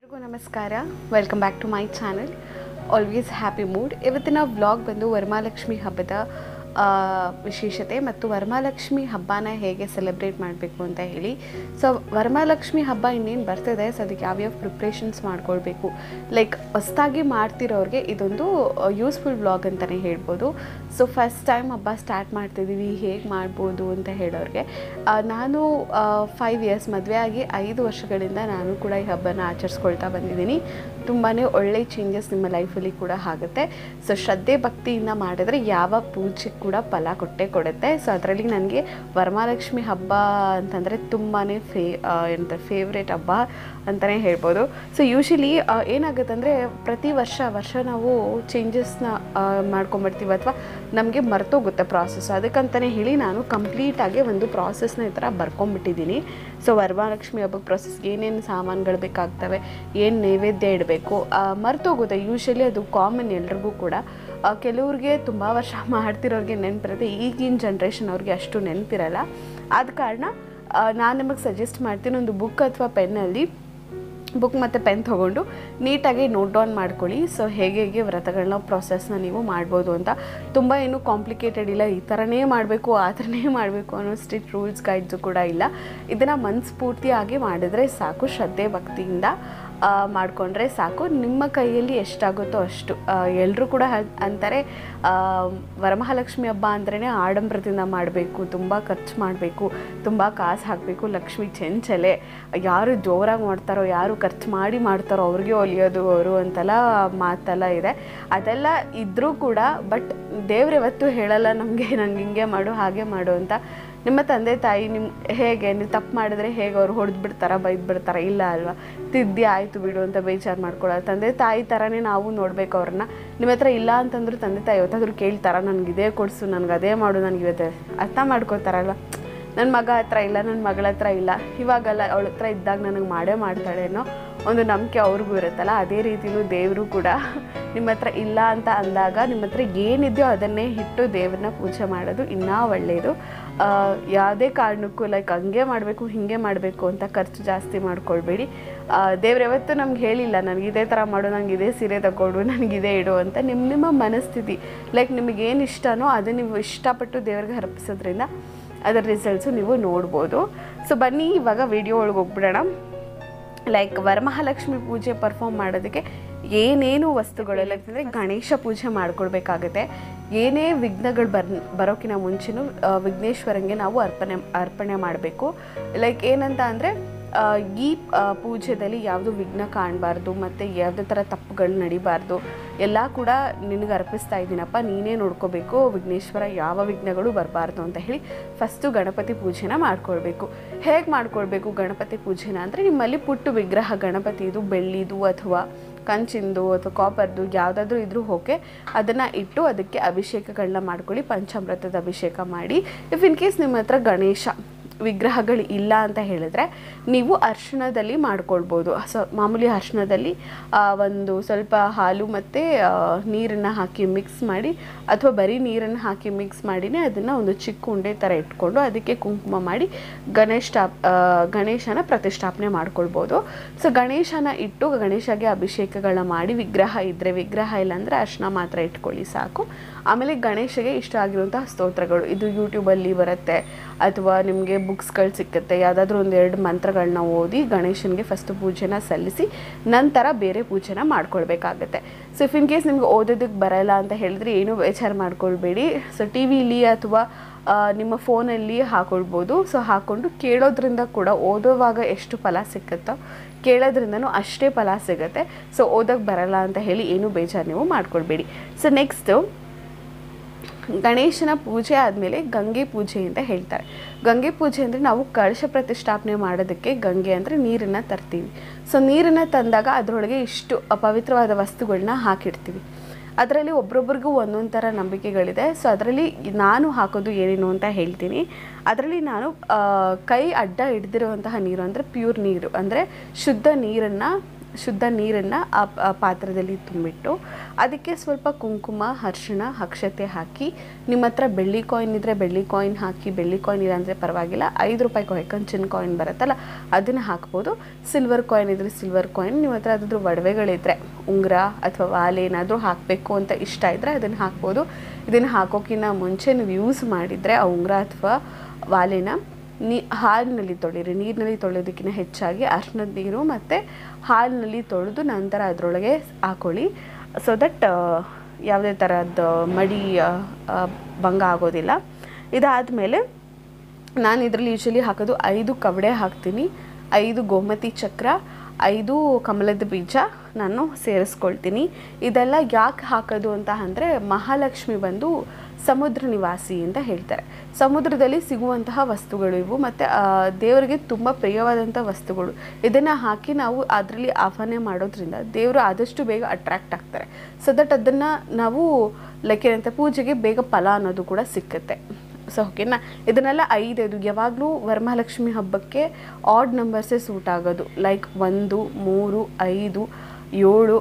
ಎಲ್ರಿಗೂ ನಮಸ್ಕಾರ. Welcome back to my channel always happy mood. ಇವತ್ತಿನ ವ್ಲಾಗ್ ಬಂದು ವರಮಹಾಲಕ್ಷ್ಮಿ ಹಬ್ಬದ ವಿಶೇಷತೆ ಮತ್ತು ವರಮಹಾಲಕ್ಷ್ಮಿ ಹಬ್ಬನ ಹೇಗೆ ಸೆಲೆಬ್ರೇಟ್ ಮಾಡಬೇಕು ಅಂತ ಹೇಳಿ. ಸೊ ವರಮಹಾಲಕ್ಷ್ಮಿ ಹಬ್ಬ ಇನ್ನೇನು ಬರ್ತಿದೆ, ಸೊ ಅದಕ್ಕೆ ಯಾವ್ಯಾವ ಪ್ರಿಪ್ರೇಷನ್ಸ್ ಮಾಡ್ಕೊಳ್ಬೇಕು, ಲೈಕ್ ಹೊಸ್ದಾಗಿ ಮಾಡ್ತಿರೋರಿಗೆ ಇದೊಂದು ಯೂಸ್ಫುಲ್ ವ್ಲಾಗ್ ಅಂತಲೇ ಹೇಳ್ಬೋದು. ಸೊ ಫಸ್ಟ್ ಟೈಮ್ ಹಬ್ಬ ಸ್ಟಾರ್ಟ್ ಮಾಡ್ತಿದ್ದೀವಿ, ಹೇಗೆ ಮಾಡ್ಬೋದು ಅಂತ ಹೇಳೋರಿಗೆ, ನಾನು 5 ಇಯರ್ಸ್ ಮದುವೆ ಆಗಿ 5 ವರ್ಷಗಳಿಂದ ನಾನು ಕೂಡ ಈ ಹಬ್ಬನ ಆಚರಿಸ್ಕೊಳ್ತಾ ಬಂದಿದ್ದೀನಿ. ತುಂಬಾ ಒಳ್ಳೆ ಚೇಂಜಸ್ ನಿಮ್ಮ ಲೈಫಲ್ಲಿ ಕೂಡ ಆಗುತ್ತೆ. ಸೊ ಶ್ರದ್ಧೆ ಭಕ್ತಿಯಿಂದ ಮಾಡಿದ್ರೆ ಯಾವ ಪೂಜೆ ಕೂಡ ಫಲ ಕೊಟ್ಟೇ ಕೊಡುತ್ತೆ. ಸೊ ಅದರಲ್ಲಿ ನನಗೆ ವರಮಹಾಲಕ್ಷ್ಮಿ ಹಬ್ಬ ಅಂತಂದರೆ ತುಂಬಾ ಫೇವ್ರೇಟ್ ಹಬ್ಬ ಅಂತಲೇ ಹೇಳ್ಬೋದು. ಸೊ ಯೂಶಲಿ ಏನಾಗುತ್ತೆ ಅಂದರೆ ಪ್ರತಿ ವರ್ಷ ನಾವು ಚೇಂಜಸ್ನ ಮಾಡ್ಕೊಂಬರ್ತೀವಿ ಅಥವಾ ನಮಗೆ ಮರ್ತೋಗುತ್ತೆ ಪ್ರಾಸೆಸ್. ಅದಕ್ಕಂತಲೇ ಹೇಳಿ ನಾನು ಕಂಪ್ಲೀಟಾಗಿ ಒಂದು ಪ್ರಾಸೆಸ್ನ ಈ ಥರ ಬರ್ಕೊಂಬಿಟ್ಟಿದ್ದೀನಿ. ಸೊ ವರಮಹಾಲಕ್ಷ್ಮಿ ಹಬ್ಬಕ್ಕೆ ಪ್ರಾಸೆಸ್ಗೆ ಏನೇನು ಸಾಮಾನುಗಳು ಬೇಕಾಗ್ತವೆ, ಏನು ನೈವೇದ್ಯ ಇಡಬೇಕು, ಮರ್ತೋಗುತ್ತೆ. ಯೂಶಲಿ ಅದು ಕಾಮನ್ ಎಲ್ರಿಗೂ ಕೂಡ. ಕೆಲವ್ರಿಗೆ ತುಂಬ ವರ್ಷ ಮಾಡ್ತಿರೋರಿಗೆ ನೆನಪಿರುತ್ತೆ, ಈಗಿನ ಜನ್ರೇಷನ್ ಅವ್ರಿಗೆ ಅಷ್ಟು ನೆನಪಿರಲ್ಲ. ಆದ ಕಾರಣ ನಾನು ನಿಮಗೆ ಸಜೆಸ್ಟ್ ಮಾಡ್ತೀನಿ, ಒಂದು ಬುಕ್ ಅಥವಾ ಪೆನ್ನಲ್ಲಿ ಬುಕ್ ಮತ್ತು ಪೆನ್ ತೊಗೊಂಡು ನೀಟಾಗಿ ನೋಟ್ ಡೌನ್ ಮಾಡ್ಕೊಳ್ಳಿ. ಸೊ ಹೇಗೆ ವ್ರತಗಳನ್ನ ಪ್ರೊಸೆಸ್ನ ನೀವು ಮಾಡ್ಬೋದು ಅಂತ. ತುಂಬ ಏನೂ ಕಾಂಪ್ಲಿಕೇಟೆಡ್ ಇಲ್ಲ, ಈ ಥರನೇ ಮಾಡಬೇಕು ಆ ಥರನೇ ಮಾಡಬೇಕು ಅನ್ನೋ ಸ್ಟ್ರಿಕ್ಟ್ ರೂಲ್ಸ್ ಗೈಡ್ಸು ಕೂಡ ಇಲ್ಲ. ಇದನ್ನು ಮನಸ್ಫೂರ್ತಿಯಾಗಿ ಮಾಡಿದ್ರೆ ಸಾಕು, ಶ್ರದ್ಧೆ ಭಕ್ತಿಯಿಂದ ಮಾಡಿಕೊಂಡ್ರೆ ಸಾಕು. ನಿಮ್ಮ ಕೈಯಲ್ಲಿ ಎಷ್ಟಾಗುತ್ತೋ ಅಷ್ಟು. ಎಲ್ಲರೂ ಕೂಡ ಅಂತಾರೆ ವರಮಹಾಲಕ್ಷ್ಮಿ ಹಬ್ಬ ಅಂದ್ರೇ ಆಡಂಬರದಿಂದ ಮಾಡಬೇಕು, ತುಂಬ ಖರ್ಚು ಮಾಡಬೇಕು, ತುಂಬ ಕಾಸು ಹಾಕಬೇಕು, ಲಕ್ಷ್ಮಿ ಚೆಂಚಲೆ, ಯಾರು ಜೋರಾಗಿ ಮಾಡ್ತಾರೋ ಯಾರು ಖರ್ಚು ಮಾಡಿ ಮಾಡ್ತಾರೋ ಅವ್ರಿಗೆ ಒಲಿಯೋದು ಅವರು ಅಂತೆಲ್ಲ ಮಾತೆಲ್ಲ ಇದೆ. ಅದೆಲ್ಲ ಇದ್ದರೂ ಕೂಡ ಬಟ್ ದೇವ್ರು ಯಾವತ್ತೂ ಹೇಳಲ್ಲ ನಮಗೆ ನಂಗೆ ಹಿಂಗೆ ಮಾಡು ಹಾಗೆ ಮಾಡು ಅಂತ. ನಿಮ್ಮ ತಂದೆ ತಾಯಿ ಹೇಗೆ ನೀವು ತಪ್ಪು ಮಾಡಿದ್ರೆ ಹೇಗೆ ಅವ್ರು ಹೊಡೆದು ಬಿಡ್ತಾರ, ಬೈದು ಬಿಡ್ತಾರ? ಇಲ್ಲ ಅಲ್ವಾ, ತಿದ್ದಿ ಆಯಿತು ಬಿಡು ಅಂತ ಬೇಜಾರು ಮಾಡ್ಕೊಳ್ಳೋದು. ತಂದೆ ತಾಯಿ ಥರನೇ ನಾವು ನೋಡಬೇಕು ಅವ್ರನ್ನ. ನಿಮ್ಮ ಹತ್ರ ಇಲ್ಲ ಅಂತಂದ್ರೆ ತಂದೆ ತಾಯಿ ಯಾವತ್ತಾದ್ರೂ ಕೇಳ್ತಾರ, ನನಗೆ ಇದೇ ಕೊಡಿಸು, ನನಗೆ ಅದೇ ಮಾಡು, ನನಗೆ ಇವತ್ತು ಅರ್ಥ ಮಾಡ್ಕೋತಾರಲ್ವ. ನನ್ನ ಮಗ ಹತ್ರ ಇಲ್ಲ, ನನ್ನ ಮಗಳ ಹತ್ರ ಇಲ್ಲ, ಇವಾಗಲ್ಲ ಅವಳ ಹತ್ರ ಇದ್ದಾಗ ನನಗೆ ಮಾಡ್ತಾಳೆ ಅನ್ನೋ ಒಂದು ನಂಬಿಕೆ ಅವ್ರಿಗೂ ಇರುತ್ತಲ್ಲ. ಅದೇ ರೀತಿಯೂ ದೇವರು ಕೂಡ ನಿಮ್ಮ ಹತ್ರ ಇಲ್ಲ ಅಂತ ಅಂದಾಗ ನಿಮ್ಮ ಹತ್ರ ಏನಿದೆಯೋ ಅದನ್ನೇ ಇಟ್ಟು ದೇವ್ರನ್ನ ಪೂಜೆ ಮಾಡೋದು ಇನ್ನೂ ಒಳ್ಳೆಯದು. ಯಾವುದೇ ಕಾರಣಕ್ಕೂ ಲೈಕ್ ಹಂಗೆ ಮಾಡಬೇಕು ಹಿಂಗೆ ಮಾಡಬೇಕು ಅಂತ ಖರ್ಚು ಜಾಸ್ತಿ ಮಾಡ್ಕೊಳ್ಬೇಡಿ. ದೇವ್ರು ಯಾವತ್ತೂ ನಮ್ಗೆ ಹೇಳಿಲ್ಲ ನನಗೆ ಇದೇ ಥರ ಮಾಡು, ನನಗೆ ಇದೇ ಸೀರೆ ತಗೊಡು, ನನಗಿದೇ ಇಡು ಅಂತ. ನಿಮ್ಮ ಮನಸ್ಥಿತಿ ಲೈಕ್ ನಿಮಗೇನು ಇಷ್ಟನೋ ಅದನ್ನು ನೀವು ಇಷ್ಟಪಟ್ಟು ದೇವ್ರಿಗೆ ಅರ್ಪಿಸೋದ್ರಿಂದ ಅದರ ರಿಸಲ್ಟ್ಸು ನೀವು ನೋಡ್ಬೋದು. ಸೊ ಬನ್ನಿ ಇವಾಗ ವಿಡಿಯೋ ಒಳಗೆ ಹೋಗ್ಬಿಡೋಣ. ಲೈಕ್ ವರಮಹಾಲಕ್ಷ್ಮಿ ಪೂಜೆ ಪರ್ಫಾರ್ಮ್ ಮಾಡೋದಕ್ಕೆ ಏನೇನು ವಸ್ತುಗಳೆಲ್ಲ ಅಂತಂದರೆ, ಗಣೇಶ ಪೂಜೆ ಮಾಡ್ಕೊಳ್ಬೇಕಾಗುತ್ತೆ. ಏನೇ ವಿಘ್ನಗಳು ಬರೋಕ್ಕಿಂತ ಮುಂಚೆನೂ ವಿಘ್ನೇಶ್ವರಂಗೆ ನಾವು ಅರ್ಪಣೆ ಮಾಡಬೇಕು. ಲೈಕ್ ಏನಂತ ಅಂದರೆ ಈ ಪೂಜೆಯಲ್ಲಿ ಯಾವುದು ವಿಘ್ನ ಕಾಣಬಾರ್ದು ಮತ್ತು ಯಾವುದೇ ಥರ ತಪ್ಪುಗಳು ನಡಿಬಾರ್ದು. ಎಲ್ಲ ಕೂಡ ನಿನಗೆ ಅರ್ಪಿಸ್ತಾ ಇದ್ದೀನಪ್ಪ, ನೀನೇ ನೋಡ್ಕೋಬೇಕು, ವಿಘ್ನೇಶ್ವರ ಯಾವ ವಿಘ್ನಗಳು ಬರಬಾರ್ದು ಅಂತ ಹೇಳಿ ಫಸ್ಟು ಗಣಪತಿ ಪೂಜೆನ ಮಾಡ್ಕೊಳ್ಬೇಕು. ಹೇಗೆ ಮಾಡ್ಕೊಳ್ಬೇಕು ಗಣಪತಿ ಪೂಜೆನ ಅಂದರೆ, ನಿಮ್ಮಲ್ಲಿ ಪುಟ್ಟು ವಿಗ್ರಹ ಗಣಪತಿದು ಬೆಳ್ಳಿದು ಅಥವಾ ಕಂಚಿಂದು ಅಥವಾ ಕಾಪರ್ದು ಯಾವುದಾದ್ರೂ ಇದ್ರೂ ಓಕೆ, ಅದನ್ನು ಇಟ್ಟು ಅದಕ್ಕೆ ಅಭಿಷೇಕಗಳನ್ನ ಮಾಡ್ಕೊಳ್ಳಿ. ಪಂಚಾಮೃತದ ಅಭಿಷೇಕ ಮಾಡಿ. ಇಫ್ ಇನ್ ಕೇಸ್ ನಿಮ್ಮ ಹತ್ರ ಗಣೇಶ ವಿಗ್ರಹಗಳು ಇಲ್ಲ ಅಂತ ಹೇಳಿದ್ರೆ ನೀವು ಅರಿಶಿಣದಲ್ಲಿ ಮಾಡ್ಕೊಳ್ಬೋದು. ಸೊ ಮಾಮೂಲಿ ಅರಿಶಿಣದಲ್ಲಿ ಒಂದು ಸ್ವಲ್ಪ ಹಾಲು ಮತ್ತು ನೀರನ್ನು ಹಾಕಿ ಮಿಕ್ಸ್ ಮಾಡಿ, ಅಥವಾ ಬರೀ ನೀರನ್ನು ಹಾಕಿ ಮಿಕ್ಸ್ ಮಾಡಿನೇ ಅದನ್ನು ಒಂದು ಚಿಕ್ಕ ಉಂಡೆ ಥರ ಇಟ್ಕೊಂಡು ಅದಕ್ಕೆ ಕುಂಕುಮ ಮಾಡಿ ಗಣೇಶನ ಪ್ರತಿಷ್ಠಾಪನೆ ಮಾಡ್ಕೊಳ್ಬೋದು. ಸೊ ಗಣೇಶನ ಇಟ್ಟು ಗಣೇಶಗೆ ಅಭಿಷೇಕಗಳನ್ನ ಮಾಡಿ, ವಿಗ್ರಹ ಇದ್ದರೆ ವಿಗ್ರಹ ಇಲ್ಲಾಂದರೆ ಅರಿಶಿಣ ಮಾತ್ರ ಇಟ್ಕೊಳ್ಳಿ ಸಾಕು. ಆಮೇಲೆ ಗಣೇಶಗೆ ಇಷ್ಟ ಆಗಿರುವಂತಹ ಸ್ತೋತ್ರಗಳು, ಇದು ಯೂಟ್ಯೂಬಲ್ಲಿ ಬರುತ್ತೆ ಅಥವಾ ನಿಮಗೆ ಬುಕ್ಸ್ಗಳು ಸಿಕ್ಕುತ್ತೆ. ಯಾವುದಾದ್ರೂ 1-2 ಮಂತ್ರಗಳನ್ನ ಓದಿ ಗಣೇಶನಿಗೆ ಫಸ್ಟು ಪೂಜೆನ ಸಲ್ಲಿಸಿ ನಂತರ ಬೇರೆ ಪೂಜೆನ ಮಾಡ್ಕೊಳ್ಬೇಕಾಗತ್ತೆ. ಸೊ ಇಫ್ ಇನ್ ಕೇಸ್ ನಿಮ್ಗೆ ಓದೋದಕ್ಕೆ ಬರಲ್ಲ ಅಂತ ಹೇಳಿದ್ರೆ ಏನೂ ಬೇಜಾರು ಮಾಡ್ಕೊಳ್ಬೇಡಿ. ಸೊ ಟಿ ವಿಲಿ ಅಥವಾ ನಿಮ್ಮ ಫೋನಲ್ಲಿ ಹಾಕೊಳ್ಬೋದು. ಸೊ ಹಾಕ್ಕೊಂಡು ಕೇಳೋದ್ರಿಂದ ಕೂಡ ಓದೋವಾಗ ಎಷ್ಟು ಫಲ ಸಿಕ್ಕುತ್ತೋ ಕೇಳೋದ್ರಿಂದನೂ ಅಷ್ಟೇ ಫಲ ಸಿಗುತ್ತೆ. ಸೊ ಓದೋಕ್ಕೆ ಬರಲ್ಲ ಅಂತ ಹೇಳಿ ಏನೂ ಬೇಜಾರು ನೀವು ಮಾಡ್ಕೊಳ್ಬೇಡಿ. ಸೊ ನೆಕ್ಸ್ಟು ಗಣೇಶನ ಪೂಜೆ ಆದಮೇಲೆ ಗಂಗೆ ಪೂಜೆ ಅಂತ ಹೇಳ್ತಾರೆ. ಗಂಗೆ ಪೂಜೆ ಅಂದರೆ ನಾವು ಕಳಶ ಪ್ರತಿಷ್ಠಾಪನೆ ಮಾಡೋದಕ್ಕೆ ಗಂಗೆ ಅಂದರೆ ನೀರನ್ನು ತರ್ತೀವಿ. ಸೊ ನೀರನ್ನು ತಂದಾಗ ಅದರೊಳಗೆ ಇಷ್ಟು ಅಪವಿತ್ರವಾದ ವಸ್ತುಗಳನ್ನ ಹಾಕಿಡ್ತೀವಿ. ಅದರಲ್ಲಿ ಒಬ್ರೊಬ್ರಿಗೂ ಒಂದೊಂದು ಥರ ನಂಬಿಕೆಗಳಿದೆ. ಸೊ ಅದರಲ್ಲಿ ನಾನು ಹಾಕೋದು ಏನೇನು ಅಂತ ಹೇಳ್ತೀನಿ. ಅದರಲ್ಲಿ ನಾನು ಕೈ ಅಡ್ಡ ಹಿಡ್ದಿರುವಂತಹ ನೀರು ಅಂದರೆ ಪ್ಯೂರ್ ನೀರು ಅಂದರೆ ಶುದ್ಧ ನೀರನ್ನು ಶುದ್ಧ ನೀರನ್ನು ಆ ಪಾತ್ರದಲ್ಲಿ ತುಂಬಿಟ್ಟು ಅದಕ್ಕೆ ಸ್ವಲ್ಪ ಕುಂಕುಮ, ಅರಿಶಿಣ, ಅಕ್ಷತೆ ಹಾಕಿ, ನಿಮ್ಮ ಹತ್ರ ಬೆಳ್ಳಿ ಕಾಯಿನ್ ಇದ್ದರೆ ಬೆಳ್ಳಿ ಕಾಯಿನ್ ಹಾಕಿ, ಬೆಳ್ಳಿ ಕಾಯಿನ್ ಇಲ್ಲ ಅಂದರೆ ಪರವಾಗಿಲ್ಲ, 5 ರೂಪಾಯಿ ಕಾಯಿನ್, ಕಂಚಿನ ಕಾಯಿನ್ ಬರುತ್ತಲ್ಲ ಅದನ್ನು ಹಾಕ್ಬೋದು. ಸಿಲ್ವರ್ ಕಾಯಿನ್ ಇದ್ದರೆ ಸಿಲ್ವರ್ ಕಾಯಿನ್, ನಿಮ್ಮ ಹತ್ರ ಅದಾದ್ರೂ ಒಡವೆಗಳಿದ್ದರೆ ಉಂಗುರ ಅಥವಾ ವಾಲೆ ಏನಾದರೂ ಹಾಕಬೇಕು ಅಂತ ಇಷ್ಟ ಇದ್ದರೆ ಅದನ್ನು ಹಾಕ್ಬೋದು. ಇದನ್ನು ಹಾಕೋಕ್ಕಿಂತ ಮುಂಚೆ ನೀವು ಯೂಸ್ ಮಾಡಿದರೆ ಆ ಉಂಗುರ ಅಥವಾ ವಾಲೆನ ಹಾಲಿನಲ್ಲಿ ತೊಳಿರಿ. ನೀರಿನಲ್ಲಿ ತೊಳೆಯೋದಕ್ಕಿಂತ ಹೆಚ್ಚಾಗಿ ಅರಿಶಿಣದ ನೀರು ಮತ್ತು ಹಾಲಿನಲ್ಲಿ ತೊಳೆದು ನಂತರ ಅದರೊಳಗೆ ಹಾಕೊಳ್ಳಿ. ಸೊ ದಟ್ ಯಾವುದೇ ಥರದ್ದು ಮಡಿ ಭಂಗ ಆಗೋದಿಲ್ಲ. ಇದಾದಮೇಲೆ ನಾನು ಇದರಲ್ಲಿ ಯೂಶ್ವಲಿ ಹಾಕೋದು 5 ಕವಡೆ ಹಾಕ್ತೀನಿ, 5 ಗೋಮತಿ ಚಕ್ರ, 5 ಕಮಲದ ಬೀಜ ನಾನು ಸೇರಿಸ್ಕೊಳ್ತೀನಿ. ಇದೆಲ್ಲ ಯಾಕೆ ಹಾಕೋದು ಅಂತ ಅಂದರೆ ಮಹಾಲಕ್ಷ್ಮಿ ಬಂದು ಸಮುದ್ರ ನಿವಾಸಿ ಅಂತ ಹೇಳ್ತಾರೆ. ಸಮುದ್ರದಲ್ಲಿ ಸಿಗುವಂತಹ ವಸ್ತುಗಳು ಇವು, ಮತ್ತು ದೇವರಿಗೆ ತುಂಬ ಪ್ರಿಯವಾದಂಥ ವಸ್ತುಗಳು. ಇದನ್ನು ಹಾಕಿ ನಾವು ಅದರಲ್ಲಿ ಆಹ್ವಾನ ಮಾಡೋದ್ರಿಂದ ದೇವರು ಆದಷ್ಟು ಬೇಗ ಅಟ್ರ್ಯಾಕ್ಟ್ ಆಗ್ತಾರೆ. ಸೊ ದಟ್ ಅದನ್ನು ನಾವು ಲೈಕ್ ಏನಂತ ಪೂಜೆಗೆ ಬೇಗ ಫಲ ಅನ್ನೋದು ಕೂಡ ಸಿಕ್ಕುತ್ತೆ. ಸೊ ಓಕೆನಾ, ಇದನ್ನೆಲ್ಲ 5 ಯಾವಾಗಲೂ ವರಮಹಾಲಕ್ಷ್ಮಿ ಹಬ್ಬಕ್ಕೆ ಆಡ್ ನಂಬರ್ಸೇ ಸೂಟ್ ಆಗೋದು. ಲೈಕ್ 1, 3, 5, 7,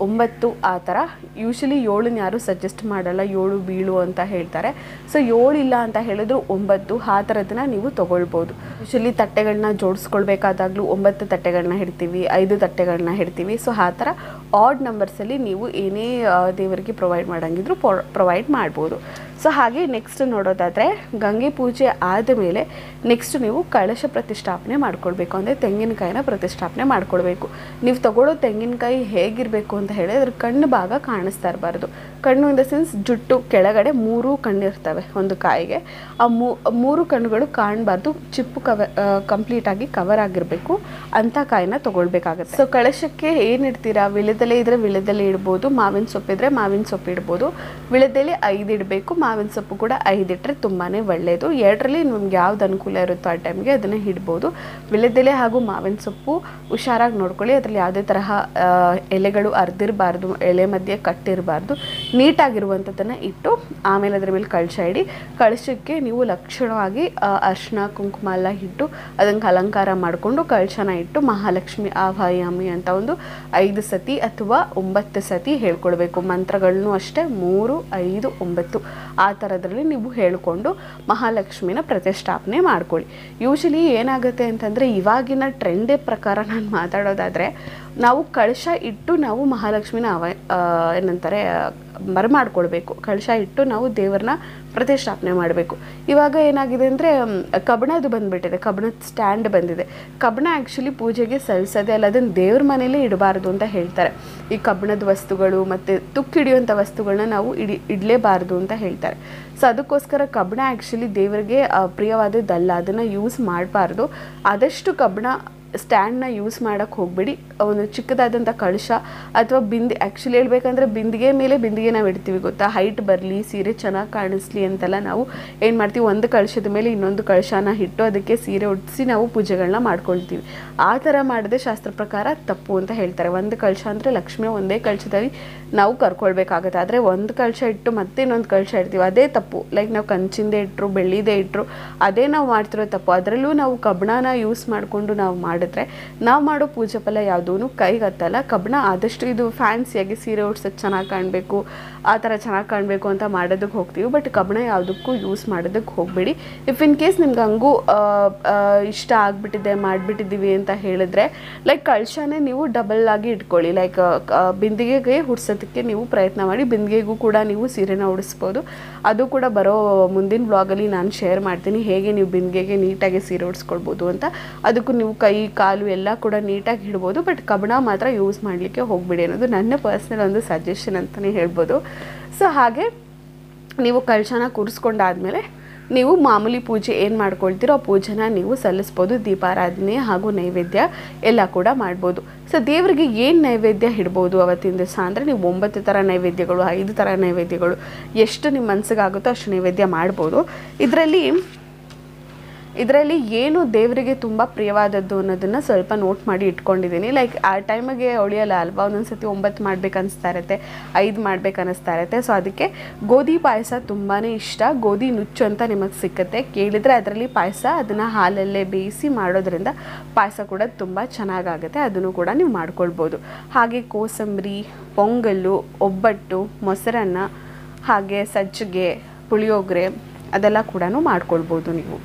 9 ಆ ಥರ. ಯೂಶ್ವಲಿ 7 ಯಾರೂ ಸಜೆಸ್ಟ್ ಮಾಡಲ್ಲ, 7 ಬೀಳು ಅಂತ ಹೇಳ್ತಾರೆ. ಸೊ 7 ಇಲ್ಲ ಅಂತ ಹೇಳಿದ್ರು 9 ಆ ಥರದನ್ನ ನೀವು ತೊಗೊಳ್ಬೋದು. ಯೂಶ್ವಲಿ ತಟ್ಟೆಗಳನ್ನ ಜೋಡಿಸ್ಕೊಳ್ಬೇಕಾದಾಗಲೂ 9 ತಟ್ಟೆಗಳನ್ನ ಇಡ್ತೀವಿ, 5 ತಟ್ಟೆಗಳನ್ನ ಇಡ್ತೀವಿ. ಸೊ ಆ ಥರ ಆಡ್ ನಂಬರ್ಸಲ್ಲಿ ನೀವು ಏನೇ ದೇವರಿಗೆ ಪ್ರೊವೈಡ್ ಮಾಡೋಂಗಿದ್ರು ಪ್ರೊವೈಡ್ ಮಾಡ್ಬೋದು. ಸೊ ಹಾಗೆ ನೆಕ್ಸ್ಟ್ ನೋಡೋದಾದರೆ ಗಂಗೆ ಪೂಜೆ ಆದಮೇಲೆ ನೆಕ್ಸ್ಟ್ ನೀವು ಕಳಶ ಪ್ರತಿಷ್ಠಾಪನೆ ಮಾಡ್ಕೊಳ್ಬೇಕು. ಅಂದರೆ ತೆಂಗಿನಕಾಯಿನ ಪ್ರತಿಷ್ಠಾಪನೆ ಮಾಡ್ಕೊಳ್ಬೇಕು. ನೀವು ತಗೊಳ್ಳೋ ತೆಂಗಿನಕಾಯಿ ಹೇಗಿರಬೇಕು ಅಂತ ಹೇಳಿ ಅದ್ರ ಕಣ್ಣು ಭಾಗ ಕಾಣಿಸ್ತಾ ಇರಬಾರ್ದು. ಕಣ್ಣು ಇನ್ ದ ಸೆನ್ಸ್ ಜುಟ್ಟು ಕೆಳಗಡೆ 3 ಕಣ್ಣು ಇರ್ತವೆ ಒಂದು ಕಾಯಿಗೆ. ಆ 3 ಕಣ್ಣುಗಳು ಕಾಣಬಾರ್ದು, ಚಿಪ್ಪು ಕಂಪ್ಲೀಟಾಗಿ ಕವರ್ ಆಗಿರಬೇಕು ಅಂಥ ಕಾಯಿನ ತೊಗೊಳ್ಬೇಕಾಗತ್ತೆ. ಸೊ ಕಳಶಕ್ಕೆ ಏನಿಡ್ತೀರಾ, ವಿಳೆದೆಲೆ ಇದ್ದರೆ ವಿಳೆದೆಲೆ ಇಡ್ಬೋದು, ಮಾವಿನ ಸೊಪ್ಪಿದ್ರೆ ಮಾವಿನ ಸೊಪ್ಪು ಇಡ್ಬೋದು. ವಿಳೆದೆಲೆ 5 ಇಡಬೇಕು, ಮಾವಿನ ಸೊಪ್ಪು ಕೂಡ 5 ಇಟ್ಟರೆ ತುಂಬಾ ಒಳ್ಳೆಯದು. 2ರಲ್ಲಿ ನಿಮ್ಗೆ ಯಾವ್ದು ಅನುಕೂಲ ಇರುತ್ತೋ ಆ ಟೈಮ್ಗೆ ಅದನ್ನು ಇಡ್ಬೋದು. ವಿಳೆದೆಲೆ ಹಾಗೂ ಮಾವಿನ ಸೊಪ್ಪು ಹುಷಾರಾಗಿ ನೋಡ್ಕೊಳ್ಳಿ, ಅದರಲ್ಲಿ ಯಾವುದೇ ತರಹ ಎಲೆಗಳು ಅರ್ದಿರಬಾರ್ದು, ಎಲೆ ಮಧ್ಯೆ ಕಟ್ಟಿರಬಾರ್ದು, ನೀಟಾಗಿರುವಂಥದ್ದನ್ನು ಇಟ್ಟು ಆಮೇಲೆ ಅದರ ಮೇಲೆ ಕಳಶ ಇಡಿ. ಕಳಶಕ್ಕೆ ನೀವು ಲಕ್ಷಣವಾಗಿ ಅರಿಶಿಣ ಕುಂಕುಮ ಎಲ್ಲ ಇಟ್ಟು ಅದಕ್ಕೆ ಅಲಂಕಾರ ಮಾಡಿಕೊಂಡು ಕಳಶನ ಇಟ್ಟು ಮಹಾಲಕ್ಷ್ಮಿ ಆವಾಯಾಮಿ ಅಂತ ಒಂದು 5 ಸತಿ ಅಥವಾ 9 ಸತಿ ಹೇಳ್ಕೊಳ್ಬೇಕು. ಮಂತ್ರಗಳನ್ನು ಅಷ್ಟೇ 3, 5, 9 ಆ ಥರದ್ರಲ್ಲಿ ನೀವು ಹೇಳಿಕೊಂಡು ಮಹಾಲಕ್ಷ್ಮಿನ ಪ್ರತಿಷ್ಠಾಪನೆ ಮಾಡ್ಕೊಳ್ಳಿ. ಯೂಶ್ವಲಿ ಏನಾಗುತ್ತೆ ಅಂತಂದರೆ ಇವಾಗಿನ ಟ್ರೆಂಡೇ ಪ್ರಕಾರ ನಾನು ಮಾತಾಡೋದಾದರೆ ನಾವು ಕಳಶ ಇಟ್ಟು ನಾವು ಮಹಾಲಕ್ಷ್ಮಿನ ಏನಂತಾರೆ ಬರಮಾಡ್ಕೊಳ್ಬೇಕು. ಕಳಶ ಇಟ್ಟು ನಾವು ದೇವ್ರನ್ನ ಪ್ರತಿಷ್ಠಾಪನೆ ಮಾಡಬೇಕು. ಇವಾಗ ಏನಾಗಿದೆ ಅಂದರೆ ಕಬ್ಬಣದ್ದು ಬಂದುಬಿಟ್ಟಿದೆ, ಕಬ್ಬಣದ ಸ್ಟ್ಯಾಂಡ್ ಬಂದಿದೆ. ಕಬ್ಬಣ ಆ್ಯಕ್ಚುಲಿ ಪೂಜೆಗೆ ಸಲ್ಲಿಸೋದೆ ಅಲ್ಲ, ಅದನ್ನು ದೇವ್ರ ಮನೇಲೇ ಇಡಬಾರ್ದು ಅಂತ ಹೇಳ್ತಾರೆ. ಈ ಕಬ್ಬಣದ ವಸ್ತುಗಳು ಮತ್ತು ತುಕ್ಕಿಡಿಯುವಂಥ ವಸ್ತುಗಳನ್ನ ನಾವು ಇಡಲೇಬಾರ್ದು ಅಂತ ಹೇಳ್ತಾರೆ. ಸೊ ಅದಕ್ಕೋಸ್ಕರ ಕಬ್ಬಣ ಆ್ಯಕ್ಚುಲಿ ದೇವರಿಗೆ ಪ್ರಿಯವಾದದ್ದಲ್ಲ, ಅದನ್ನು ಯೂಸ್ ಮಾಡಬಾರ್ದು. ಆದಷ್ಟು ಕಬ್ಬಣ ಸ್ಟ್ಯಾಂಡ್ನ ಯೂಸ್ ಮಾಡೋಕ್ಕೆ ಹೋಗಬೇಡಿ. ಒಂದು ಚಿಕ್ಕದಾದಂಥ ಕಳಶ ಅಥವಾ ಬಿಂದಿ, ಆ್ಯಕ್ಚುಲಿ ಹೇಳ್ಬೇಕಂದ್ರೆ ಬಿಂದಿಗೆ ಮೇಲೆ ಬಿಂದಿಗೆ ನಾವು ಇಡ್ತೀವಿ ಗೊತ್ತಾ, ಹೈಟ್ ಬರಲಿ, ಸೀರೆ ಚೆನ್ನಾಗಿ ಕಾಣಿಸ್ಲಿ ಅಂತೆಲ್ಲ ನಾವು ಏನು ಮಾಡ್ತೀವಿ, ಒಂದು ಕಳಶದ ಮೇಲೆ ಇನ್ನೊಂದು ಕಳಶನ ಇಟ್ಟು ಅದಕ್ಕೆ ಸೀರೆ ಉಡಿಸಿ ನಾವು ಪೂಜೆಗಳನ್ನ ಮಾಡ್ಕೊಳ್ತೀವಿ. ಆ ಥರ ಮಾಡಿದ್ರೆ ಶಾಸ್ತ್ರ ಪ್ರಕಾರ ತಪ್ಪು ಅಂತ ಹೇಳ್ತಾರೆ. ಒಂದು ಕಳಶ ಅಂದರೆ ಲಕ್ಷ್ಮಿ ಒಂದೇ ಕಳಶದಲ್ಲಿ ನಾವು ಕರ್ಕೊಳ್ಬೇಕಾಗತ್ತೆ. ಆದರೆ ಒಂದು ಕಳಶ ಇಟ್ಟು ಮತ್ತೆ ಇನ್ನೊಂದು ಕಳಶ ಇಡ್ತೀವಿ, ಅದೇ ತಪ್ಪು. ಲೈಕ್ ನಾವು ಕಂಚಿಂದೇ ಇಟ್ಟರು ಬೆಳ್ಳಿದೇ ಇಟ್ಟರು ಅದೇ ನಾವು ಮಾಡ್ತಿರೋ ತಪ್ಪು. ಅದರಲ್ಲೂ ನಾವು ಕಬ್ಬಣನ ಯೂಸ್ ಮಾಡಿಕೊಂಡು ನಾವು ಮಾಡಿದ್ರೆ ನಾವು ಮಾಡೋ ಪೂಜೆ ಫಲ ಯಾವುದೂ ಕೈಗತ್ತಲ್ಲ. ಕಬ್ಬಣ ಆದಷ್ಟು ಇದು ಫ್ಯಾನ್ಸಿಯಾಗಿ ಸೀರೆ ಉಡ್ಸೋಕ್ಕೆ ಚೆನ್ನಾಗಿ ಕಾಣಬೇಕು, ಆ ಥರ ಚೆನ್ನಾಗಿ ಕಾಣಬೇಕು ಅಂತ ಮಾಡೋದಕ್ಕೆ ಹೋಗ್ತೀವಿ. ಬಟ್ ಕಬ್ಬಣ ಯಾವುದಕ್ಕೂ ಯೂಸ್ ಮಾಡೋದಕ್ಕೆ ಹೋಗಬೇಡಿ. ಇಫ್ ಇನ್ ಕೇಸ್ ನಿಮ್ಗೆ ಹಂಗೂ ಇಷ್ಟ ಆಗಿಬಿಟ್ಟಿದೆ ಮಾಡಿಬಿಟ್ಟಿದ್ದೀವಿ ಅಂತ ಹೇಳಿದ್ರೆ ಲೈಕ್ ಕಳಶನೇ ನೀವು ಡಬಲ್ ಆಗಿ ಇಟ್ಕೊಳ್ಳಿ. ಲೈಕ್ ಬಿಂದಿಗೆಗೆ ಹುಡ್ಸೋದಕ್ಕೆ ನೀವು ಪ್ರಯತ್ನ ಮಾಡಿ. ಬಿಂದಿಗೆಗೂ ಕೂಡ ನೀವು ಸೀರೆನ ಉಡಿಸ್ಬೋದು. ಅದು ಕೂಡ ಬರೋ ಮುಂದಿನ ಬ್ಲಾಗಲ್ಲಿ ನಾನು ಶೇರ್ ಮಾಡ್ತೀನಿ ಹೇಗೆ ನೀವು ಬಿಂದಿಗೆಗೆ ನೀಟಾಗಿ ಸೀರೆ ಉಡಿಸ್ಕೊಳ್ಬೋದು ಅಂತ. ಅದಕ್ಕೂ ನೀವು ಕೈ ಕಾಲು ಎಲ್ಲ ಕೂಡ ನೀಟಾಗಿ ಇಡ್ಬೋದು. ಬಟ್ ಕಬ್ಬಣ ಮಾತ್ರ ಯೂಸ್ ಮಾಡಲಿಕ್ಕೆ ಹೋಗಬೇಡಿ ಅನ್ನೋದು ನನ್ನ ಪರ್ಸ್ನಲ್ ಒಂದು ಸಜೆಷನ್ ಅಂತಲೇ ಹೇಳ್ಬೋದು. ಸೊ ಹಾಗೆ ನೀವು ಕಳಶನ ಕೂರಿಸ್ಕೊಂಡಾದ್ಮೇಲೆ ನೀವು ಮಾಮೂಲಿ ಪೂಜೆ ಏನು ಮಾಡ್ಕೊಳ್ತೀರೋ ಆ ಪೂಜೆನ ನೀವು ಸಲ್ಲಿಸ್ಬೋದು. ದೀಪಾರಾಧನೆ ಹಾಗೂ ನೈವೇದ್ಯ ಎಲ್ಲ ಕೂಡ ಮಾಡ್ಬೋದು. ಸೊ ದೇವರಿಗೆ ಏನು ನೈವೇದ್ಯ ಇಡ್ಬೋದು ಅವತ್ತಿನ ದಿವಸ ಅಂದರೆ ನೀವು 9 ಥರ ನೈವೇದ್ಯಗಳು, 5 ಥರ ನೈವೇದ್ಯಗಳು, ಎಷ್ಟು ನಿಮ್ಮ ಮನಸ್ಸಿಗಾಗುತ್ತೋ ಅಷ್ಟು ನೈವೇದ್ಯ ಮಾಡ್ಬೋದು. ಇದರಲ್ಲಿ ಇದರಲ್ಲಿ ಏನು ದೇವರಿಗೆ ತುಂಬ ಪ್ರಿಯವಾದದ್ದು ಅನ್ನೋದನ್ನು ಸ್ವಲ್ಪ ನೋಟ್ ಮಾಡಿ ಇಟ್ಕೊಂಡಿದ್ದೀನಿ. ಲೈಕ್ ಆ ಟೈಮಿಗೆ ಉಳಿಯಲ್ಲ ಅಲ್ವಾ, ಒಂದೊಂದು ಸತಿ 9 ಮಾಡ್ಬೇಕು ಅನಿಸ್ತಾ ಇರುತ್ತೆ, 5 ಮಾಡ್ಬೇಕು ಅನ್ನಿಸ್ತಾ ಇರುತ್ತೆ. ಸೊ ಅದಕ್ಕೆ ಗೋಧಿ ಪಾಯಸ ತುಂಬಾ ಇಷ್ಟ. ಗೋಧಿ ನುಚ್ಚು ಅಂತ ನಿಮಗೆ ಸಿಕ್ಕುತ್ತೆ, ಕೇಳಿದರೆ ಅದರಲ್ಲಿ ಪಾಯಸ, ಅದನ್ನು ಹಾಲಲ್ಲೇ ಬೇಯಿಸಿ ಮಾಡೋದ್ರಿಂದ ಪಾಯಸ ಕೂಡ ತುಂಬ ಚೆನ್ನಾಗಾಗುತ್ತೆ. ಅದನ್ನು ಕೂಡ ನೀವು ಮಾಡ್ಕೊಳ್ಬೋದು. ಹಾಗೆ ಕೋಸಂಬರಿ, ಪೊಂಗಲ್ಲು, ಒಬ್ಬಟ್ಟು, ಮೊಸರನ್ನ, ಹಾಗೆ ಸಜ್ಜಿಗೆ, ಪುಳಿಯೋಗರೆ ಅದೆಲ್ಲ ಕೂಡ ಮಾಡ್ಕೊಳ್ಬೋದು. ನೀವು